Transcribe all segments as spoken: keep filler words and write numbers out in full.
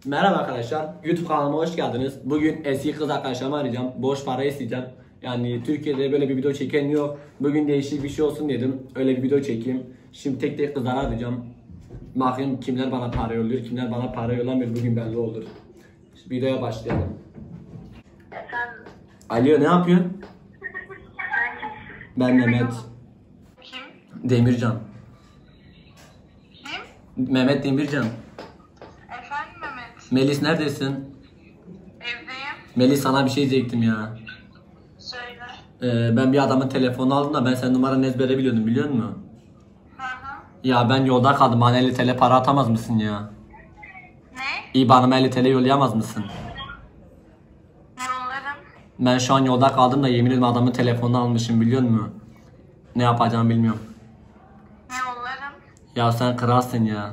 Merhaba arkadaşlar, YouTube kanalıma hoş geldiniz. Bugün eski kız arkadaşlarımı arayacağım. Boş para isteyeceğim. Yani Türkiye'de böyle bir video çeken yok. Bugün değişik bir şey olsun dedim. Öyle bir video çekeyim. Şimdi tek tek kızları arayacağım. Bakayım kimler bana para yolluyor, kimler bana para yollamıyor. Bugün belli olur. Şimdi videoya başlayalım. Efendim? Alo, ne yapıyorsun? Ben Mehmet. Kim? Demircan. Kim? Mehmet Demircan. Efendim Mehmet? Melis neredesin? Evdeyim. Melis, sana bir şey diyecektim ya. Söyle. Ee, ben bir adamın telefonunu aldım da ben senin numaranı ezbere biliyordum, biliyor musun? Hı hı. Ya ben yolda kaldım, bana elli TL para atamaz mısın ya? Ne? İBAN'ıma elli TL yollayamaz mısın? Yollarım. Ben şu an yolda kaldım da yemin ederim adamın telefonunu almışım, biliyor musun? Ne yapacağımı bilmiyorum. Ne yollarım? Ya sen kralsın ya.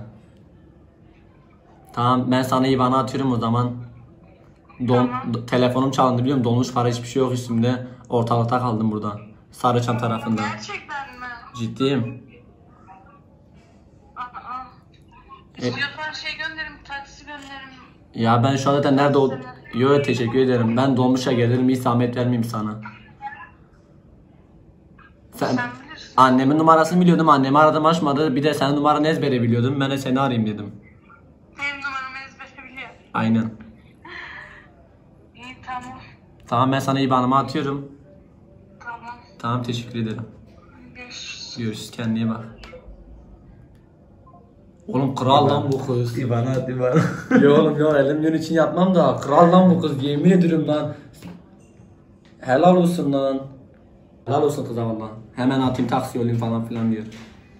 Tamam, ben sana İBAN'ı atıyorum o zaman. Don, Tamam. do- telefonum çalındı, biliyor musun? Donmuş para, hiçbir şey yok üstümde. Ortalıkta kaldım burada. Sarıçam tarafında. Gerçekten mi? Ciddiyim. Aa. E- İstiyorsan şey gönderirim, taksi gönderirim. Ya ben şu an zaten nerede ol... Yo, teşekkür ederim. Ben dolmuşa gelirim, hiç zahmet vermeyeyim sana. Sen... Sen bilirsin. Annemin numarasını biliyordum, annemi aradım açmadı. Bir de senin numaranı ezbere biliyordum. Ben de seni arayayım dedim. Benim numaramı ezbere biliyor. Aynen. İyi tamam. Tamam, ben sana İBAN'ımı atıyorum. Tamam. Tamam, teşekkür ederim. Görüşürüz. Görüşürüz, kendine iyi bak. Oğlum kral lan bu kız. İbana at İbana. Yo oğlum ya, elimden için yapmam da kral lan bu kız, yemin ederim lan. Helal olsun lan. Helal olsun kıza valla. Hemen atayım, taksi yollayayım falan filan diyor.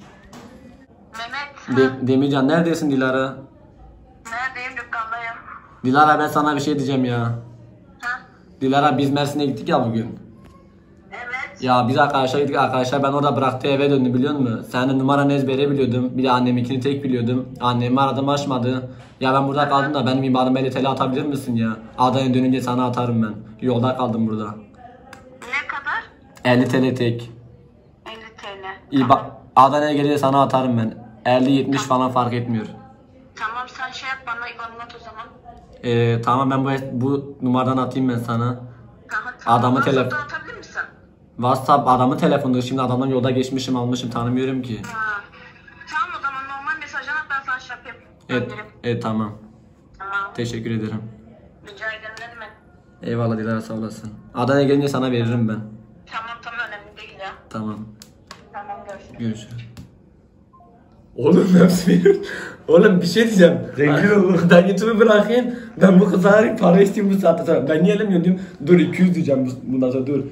Mehmet. De Demircan neredesin Dilara? Neredeyim? Dükkandayım. Dilara, ben sana bir şey diyeceğim ya. Ha? Dilara, biz Mersin'e gittik ya bugün. Evet. Ya biz arkadaşlar gittik, arkadaşlar ben orada bıraktı, eve döndü, biliyor musun? Senin numaranı ezbere biliyordum. Bir de anneminkini tek biliyordum. Annemi aradım, açmadı. Ya ben burada kaldım da benim İBAN'ıma elli TL atabilir misin ya? Adana'ya dönünce sana atarım ben. Yolda kaldım burada. Ne kadar? elli TL tek. elli TL. İba Adana'ya gelince sana atarım ben. elli yetmiş falan fark etmiyor. Tamam sen şey yap bana İBAN'ını at o zaman. Ee, tamam, ben bu bu numaradan atayım ben sana. Tamam, tamam. Adamı WhatsApp'tan telefon atabilir misin? WhatsApp adamın telefonunda, şimdi adamdan yolda geçmişim, almışım, tanımıyorum ki. Ha. Tamam o zaman normal mesajdan at ben sana şey yapayım. Evet, Göndereyim. evet tamam. Tamam. Teşekkür ederim. Rica ederim ne demek. Eyvallah Dilara, sağ olasın. Adana'ya gelince sana veririm ben. Tamam tamam önemli değil ya. Tamam. Tamam görüşürüz. Görüşürüz. Oğlum hepsi Oğlum bir şey diyeceğim. Zengin olduk. Ben YouTube'u bırakayım. Ben bu kıza arayıp para isteyeyim bu saatte sonra. Ben niye elemiyorum diyorum. Dur iki yüz diyeceğim bundan sonra, dur.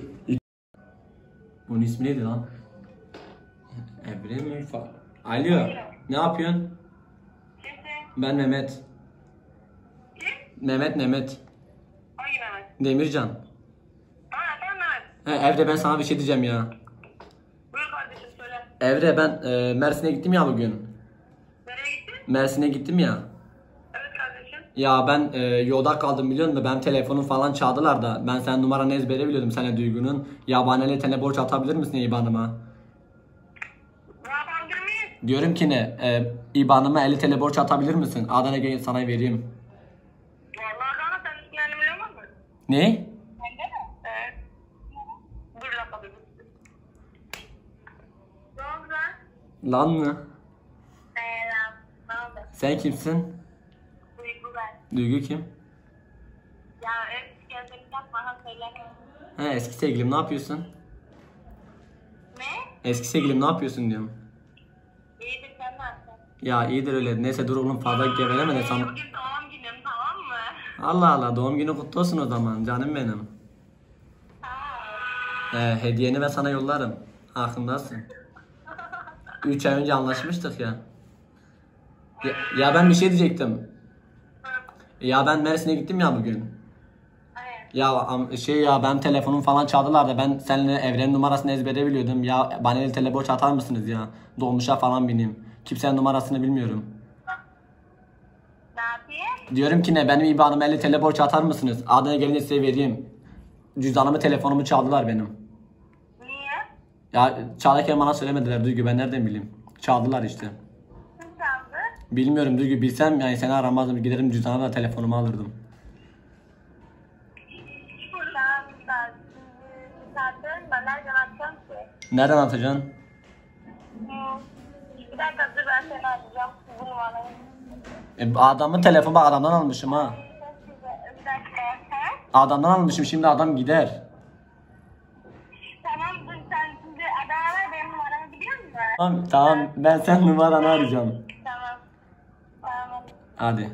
Bunun ismi neydi lan? Emre mi? Fa- Alo. Ne yapıyorsun? Kimsin? Ben Mehmet. Kim? Mehmet Mehmet. Hangi Mehmet? Demircan. Ha ben Mehmet. He, Evre, ben sana bir şey diyeceğim ya. Buyur kardeşim söyle. Evre, ben e, Mersin'e gittim ya bugün. Nereye gittin? Mersin'e gittim ya. Evet kardeşim. Ya ben e, yolda kaldım, biliyor musun? Benim telefonum falan çaldılar da. Ben senin numaranı ezbere biliyordum, senin Duygu'nun. Ya bana elli TL borç atabilir misin İBAN'ıma? Ne yapabilir miyiz? Diyorum ki ne? E, İBAN'ıma elli TL borç atabilir misin? Adana gel sana vereyim. Vallahi kanka senin üstüne elli milyon var mı? Ne? Bende mi? Evet. Dur lan bakayım. Ne oldu lan? Lan mı? Selam. Ne oldu? Sen kimsin? Duygu ben. Duygu kim? Ya eski gezmek yapma ha söyle. He, eski sevgilim, ne yapıyorsun? Ne? Eski sevgilim, ne yapıyorsun diyorum. İyidir sen ne yaptın? Ya iyidir öyle. Neyse dur oğlum, fazla geveleme de sana. Bugün doğum günüm tamam mı? Allah Allah, doğum günü kutlu olsun o zaman canım benim. Ha. He, hediyeni ben sana yollarım. Aklımdasın. üç ay önce anlaşmıştık ya. ya. Ya ben bir şey diyecektim. Ya ben Mersin'e gittim ya bugün. Hayır. Ya am- şey ya, ben telefonum falan çaldılar da ben seninle Evren'in numarasını ezbere biliyordum. Ya bana elli TL borç atar mısınız ya? Dolmuşa falan bineyim. Kimsenin numarasını bilmiyorum. Ne yapayım? Diyorum ki ne, benim İBAN'ıma elli TL borç atar mısınız? Adına gelince size vereyim. Cüzdanımı, telefonumu çaldılar benim. Niye? Ya çalarken bana söylemediler Duygu, ben nereden bileyim? Çaldılar işte. Kim çaldı? Bilmiyorum Duygu, bilsem yani seni aramazdım, giderim cüzdanı da telefonumu alırdım. Tamam da zaten ben nereden atacağım ki? Nereden atacaksın? Hı. Bir dakika dur ben seni arayacağım bu numarayı. E, adamın telefonu bak, adamdan almışım ha. Bir dakika. Ha? Adamdan almışım, şimdi adam gider. Tamam dur sen şimdi Adana ver benim numaramı biliyor musun? Tamam, tamam ben sen numaranı arayacağım. Tamam. Tamam. Hadi.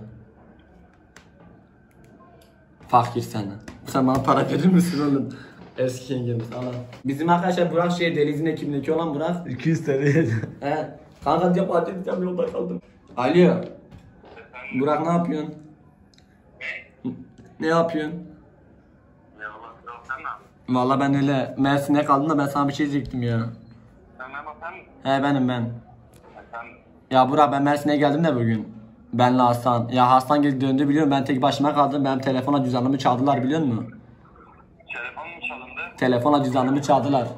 Fakir sen. Sen bana para verir misin oğlum? Eski yengemiz Allah. Bizim arkadaşlar Burak şey Deniz'in ekibindeki olan Burak. iki yüz T L. He. Kanka diye parti edeceğim, yolda kaldım. Alo. Burak ne yapıyorsun? Ne yapıyorsun? Vallahi ben öyle Mersin'e kaldım da ben sana bir şey diyecektim ya. He benim ben. Ya Burak, ben Mersin'e geldim de bugün. Benle Hasan. Ya Hasan gelip döndü biliyorum, ben tek başıma kaldım. Benim telefona cüzdanımı çaldılar biliyor musun? Telefon mu çalındı? Telefona cüzdanımı çaldılar.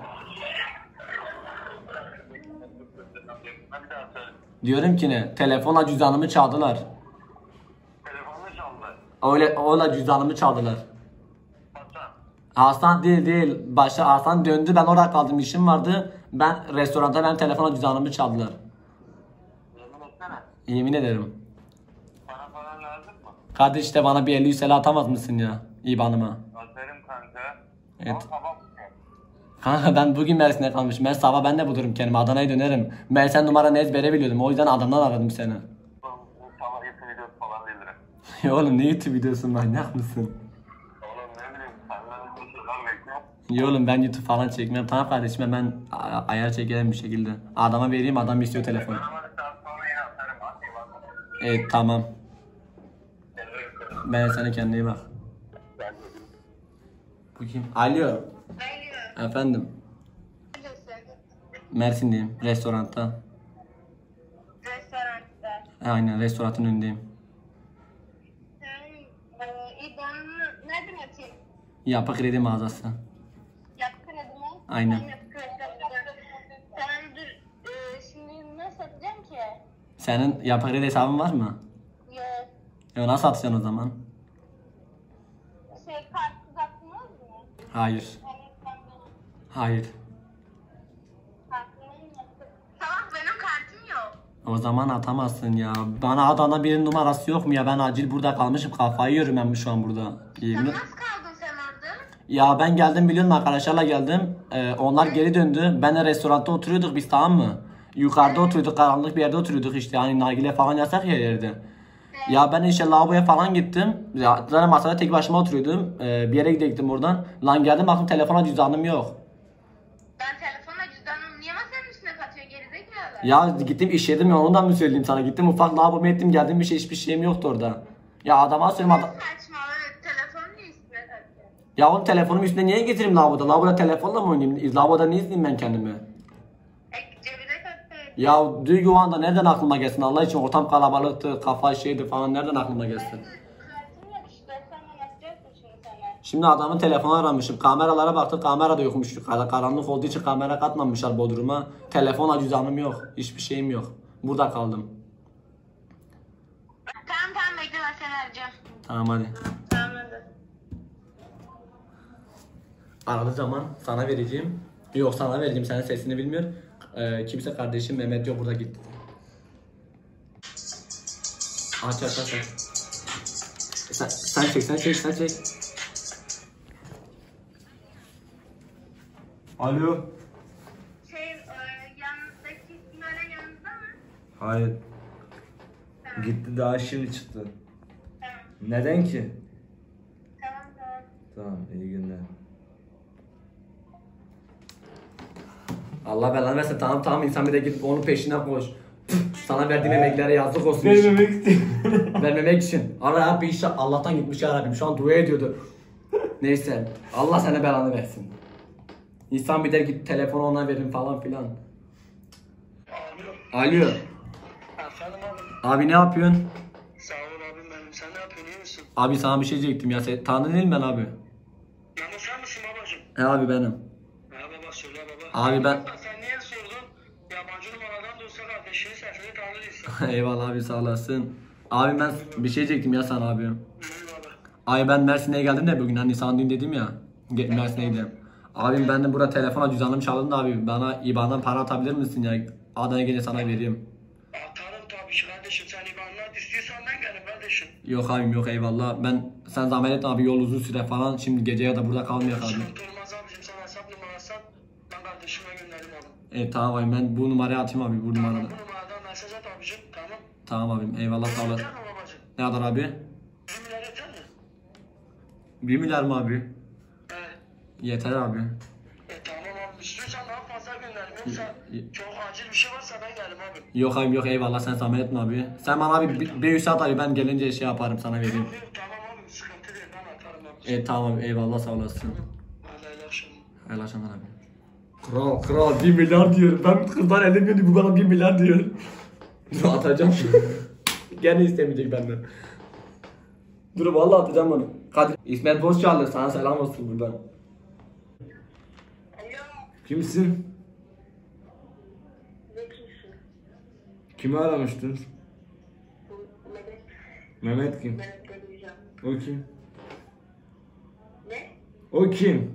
Bir daha söyle. Diyorum ki ne? Telefona cüzdanımı çaldılar. Telefonunu çaldı. Öyle öyle cüzdanımı çaldılar. Hasan. Hasan değil değil. Başta Hasan döndü, ben orada kaldım, işim vardı. Ben restoranda benim telefona cüzdanımı çaldılar. Yemin etsene. Yemin ederim. Bana falan lazım mı? Kardeş işte bana bir elli yüz T L atamaz mısın ya İBAN'ıma? Atarım kanka. Evet. Ama sabah mı? Kanka ben bugün Mersin'e kalmışım. Ben sabah ben de bulurum kendimi. Adana'ya dönerim. Ben sen numaranı ezbere biliyordum. O yüzden adamdan aradım seni. Bu sabah yapı videosu falan değildir. Ya oğlum ne YouTube videosun, manyak mısın? Oğlum ne bileyim senden bir şeyler bekliyorum. Ya oğlum ben YouTube falan çekmem. Tamam kardeşim, ben a- ayar çekerim bir şekilde. Adama vereyim, adam istiyor telefonu. Ben ama bir saat sonra yine atarım. Hadi bak. Evet tamam. Ben sana kendine iyi bak. Bu kim? Alo. Alo. Efendim. Neredesin? Mersin'deyim. Restoranda. Restoranda. Aynen, restoranın önündeyim. Sen e, İBAN'ını nereden atayım? Yapı kredi mağazası. Yapı kredi mi? Aynen. Tamam, yapı kredi yapacağım. Sen dur. E, şimdi nasıl atacağım ki? Senin yapı kredi hesabın var mı? Yok. Ya nasıl atacaksın o zaman? Şey kartsız atmaz mı? Hayır. Yani ben benim Hayır. kartımı yaptım. Tamam benim kartım yok. O zaman atamazsın ya. Bana Adana bir numarası yok mu ya? Ben acil burada kalmışım. Kafayı yiyorum ben şu an burada. Yemin... Nasıl kaldın sen orada? Ya ben geldim biliyorum, arkadaşlarla geldim. Ee, onlar geri döndü. Ben de restoranda oturuyorduk biz, tamam mı? Yukarıda oturuyorduk, karanlık bir yerde oturuyorduk işte. Hani nargile falan yasak ya yerde. Ya ben işte lavaboya falan gittim. Ya zaten masada tek başıma oturuyordum. Ee, bir yere gidecektim oradan. Lan geldim baktım telefona cüzdanım yok. Ben telefonla cüzdanımı niye masanın üstüne katıyor gerizekalı? Ya gittim iş yedim ya, ondan mı söyleyeyim sana? Gittim ufak lavaboya ettim, geldim bir şey, hiçbir şeyim yoktu orada. Ya adama söyleyeyim adam... Saçma, evet, telefon niye üstüne katıyor? Ya oğlum telefonumu üstüne niye getireyim lavaboda? Lavaboda telefonla mı oynayayım? Lavaboda ne izleyeyim ben kendimi? E, cebine katıyor. Ya Duygu o anda nereden aklıma gelsin Allah için? Ortam kalabalıktı, kafa şeydi falan, nereden aklıma gelsin? Kartım yok işte, sen anlatacaksın şimdi sana. Şimdi adamın telefonu aramışım. Kameralara baktım, kamera da yokmuş. Kar- Karanlık olduğu için kamera katmamışlar Bodrum'a. Telefon cüzdanım yok. Hiçbir şeyim yok. Burada kaldım. Tamam tamam bekle ben seni arayacağım. Tamam hadi. Tamam hadi. Aradığı zaman sana vereceğim. Yok sana vereceğim, senin sesini bilmiyor. Ee, kimse kardeşim Mehmet yok, burada gitti. Aç aç aç aç. Sen, sen çek sen çek sen çek. Alo. Şey, e, yanınızdaki Sinan'ın yanınızda mı? Hayır. Tamam. Gitti daha şimdi çıktı. Tamam. Neden ki? Tamam tamam. Tamam, iyi günler. Allah belanı versin, tamam tamam, insan bir de gidip onun peşine koş. Sana verdiğim emeklere yazık olsun. Vermemek istiyorum. Vermemek için. Ara abi işte Allah'tan gitmiş ya Rabbim. Şu an dua ediyordu. Neyse. Allah sana belanı versin. İnsan bir de git telefonu ona verin falan filan. Alo. Efendim abi. Abi ne yapıyorsun? Sağ ol abim benim. Sen ne yapıyorsun? İyi misin? Abi sana bir şey diyecektim ya. Sen, tanıdın değil mi ben abi? Yalnız sen misin babacığım? He abi benim. Merhaba baba söyle baba. Abi ben... Sen niye sordun? Yabancı numaradan da olsa kardeşini sesini tanır insan. Eyvallah abi, sağ olasın. Abi ben bir şey diyecektim ya sana abi. Buyur abi. Abi ben Mersin'e geldim de bugün, hani sana dün dedim ya. Ge- Mersin'e gidelim. Abim ben de burada telefona cüzdanım çalındı abi. Bana I B A N'dan para atabilir misin ya? Adana'ya gelince sana vereyim. Atarım tabii ki kardeşim. Sen imanlat istiyorsan ben gelirim kardeşim. Yok abim yok, eyvallah. Ben sen zahmet etme abi, yol uzun süre falan. Şimdi gece ya da burada kalmayacak abi. Sıkıntı olmaz abicim. Sen hesap numarası at. Ben kardeşime gönderirim abi. E tamam abi, ben bu numarayı atayım abi, bu Tamam, numarada. bu numaradan mesaj at abicim. Tamam. Tamam abim, eyvallah, sağ olasın. Yeter mi babacım? Ne kadar abi? Bir milyar yeter mi? bir milyar mı abi? He. Yeter abi. E tamam abi. İstiyorsan daha fazla gönderirim. Yoksa Y- çok acil bir şey varsa ben gelirim abi. Yok abim yok, eyvallah, sen zahmet etme abi. Sen bana abi bir, bir üst at abi, ben gelince şey yaparım, sana vereyim. Yok yok tamam abi. Sıkıntı değil. Ben atarım abi. E tamam abi, eyvallah, sağ olasın. Hadi iyi akşamlar. Hayırlı akşamlar abi. Kral kral bir milyar diyor. Ben kızdan elemiyordu, bu bana bir milyar diyor. Dur atacağım şimdi. Gene istemeyecek benden. Dur vallahi atacağım onu. Kadir İsmet Boz çaldı, sana selam olsun buradan. Alo. Kimsin? Ne kimsin? Kimi aramıştın? Bu Mehmet. Mehmet kim? Mehmet Demircan. O kim? Ne? O kim?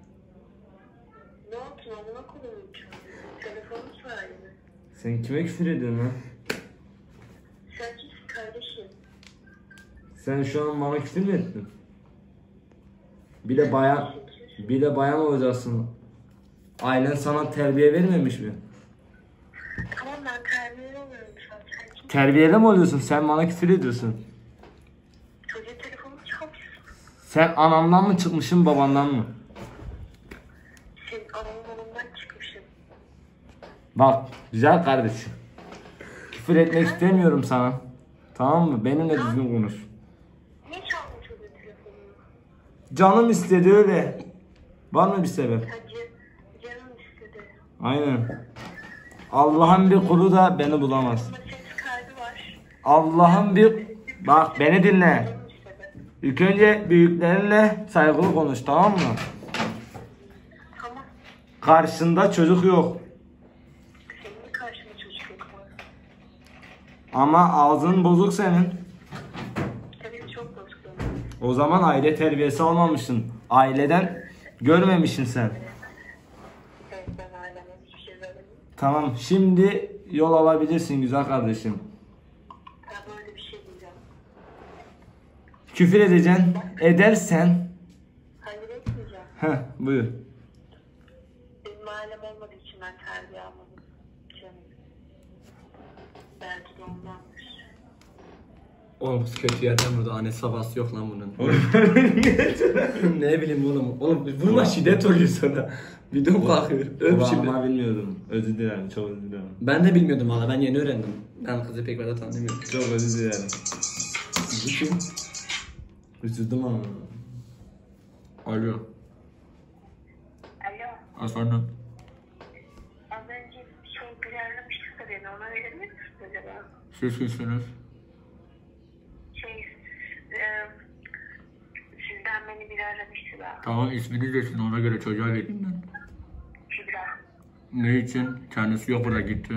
Ne yaptın amına koyayım? Telefonun sahibi. Sen kime küfür ediyorsun lan? Sen kimsin kardeşim? Sen şu an bana küfür mü ettin? Bir de bayan, bir de bayan olacaksın. Ailen sana terbiye vermemiş mi? Tamam ben terbiyeli oluyorum şu an. Sen kim? Terbiyeli mi oluyorsun? Sen bana küfür ediyorsun. Çocuğa telefonunu çalmışsın. Sen anamdan mı çıkmışsın, babandan mı? Senin ananın onundan çıkmışsın. Bak güzel kardeşim. Küfür etmek istemiyorum sana. Tamam mı? Benimle düzgün konuş. Niye çaldın çocuğun telefonunu? Canım istedi öyle. Var mı bir sebep? Sadece canım istedi. Aynen. Allah'ın bir kulu da beni bulamaz. Bunda ses kaydı var. Allah'ın bir... Bak beni dinle. Canım istedi. İlk önce büyüklerinle saygılı konuş, tamam mı? Tamam. Karşında çocuk yok. Senin de karşında çocuk yok ama. Ama ağzın bozuk senin. Tabii çok bozuk. O zaman aile terbiyesi almamışsın. Aileden görmemişsin sen. Evet ben aileme hiçbir şey vermedim. Tamam, şimdi yol alabilirsin güzel kardeşim. Ben böyle bir şey diyeceğim. Küfür edeceksin. Edersen... Hayır etmeyeceğim. Heh, buyur. Benim ailem olmadığı için ben terbiye almadım. Canım. Belki de ondandır. Oğlum kötü yerden vurdu, annesi babası yok lan bunun. Ne bileyim oğlum. Oğlum vurma, şiddet oluyor sana. Video kalkıyor. Öp şimdi. Ama bilmiyordum. Özür dilerim, çok özür dilerim. Ben de bilmiyordum valla, ben yeni öğrendim. Ben kızı pek fazla tanımıyorum. Çok özür dilerim. Bu kim? Üzüldüm ama. Alo. Alo. Efendim. Az önce bir şey güzellemiştik da beni ona verir misiniz acaba? Siz kimsiniz? Şey, e, sizden beni biri aramıştı da. Tamam, isminiz desin, ona göre çocuğa vereyim ben. Kübra. Ne için? Kendisi yok, burada gitti.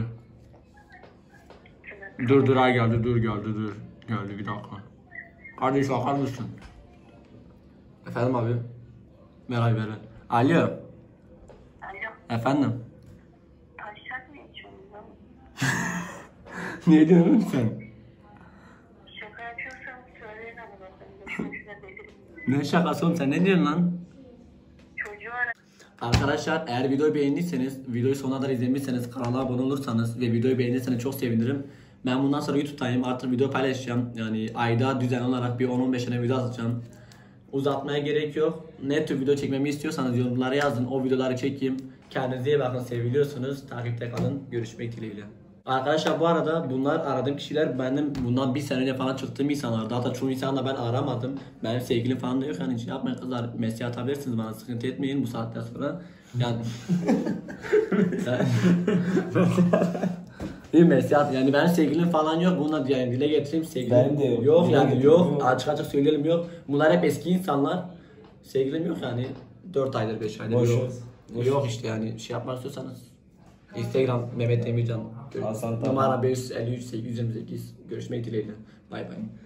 Sınıf. Dur dur, ay geldi, dur geldi, dur. Geldi, bir dakika. Kardeş bakar mısın? Efendim abi. Meral Beren. Alo. Alo. Efendim. Taşak mı içiyorsunuz lan? Ne diyorsun sen? Şaka yapıyorsanız söyleyin ama bakın. Şuna delirim. Ne şakası oğlum, sen ne diyorsun lan? Çocuğu ara. Arkadaşlar eğer videoyu beğendiyseniz, videoyu sonuna kadar izlemişseniz, kanala abone olursanız ve videoyu beğenirseniz çok sevinirim. Ben bundan sonra YouTube'dayım, artık video paylaşacağım. Yani ayda düzenli olarak bir on on beş tane video atacağım. Uzatmaya gerek yok. Ne tür video çekmemi istiyorsanız yorumlara yazın, o videoları çekeyim. Kendinize iyi bakın, seviliyorsunuz. Takipte kalın. Görüşmek dileğiyle. Arkadaşlar bu arada bunlar aradığım kişiler benim bundan bir sene önce falan çıktığım insanlar. Hatta çoğu insan da ben aramadım. Benim sevgilim falan da yok, yani şey yapmayın kızlar, mesaj atabilirsiniz bana, sıkıntı etmeyin bu saatten sonra. Yani yani, bir mesaj at, yani ben sevgilim falan yok, bununla yani dile getireyim sevgilim. Ben de yok. Yok Dile yani getireyim, yok, yok. açık açık söyleyelim yok. Bunlar hep eski insanlar. Sevgilim yok yani, dört aydır beş aydır Boş yok. ver, boş Yok ver. işte, yani şey yapmak istiyorsanız. Instagram Mehmet Demircan. Hasan Taban. Numara beş yüz elli üç sekiz yüz yirmi sekiz. Görüşmek dileğiyle. Bay bay.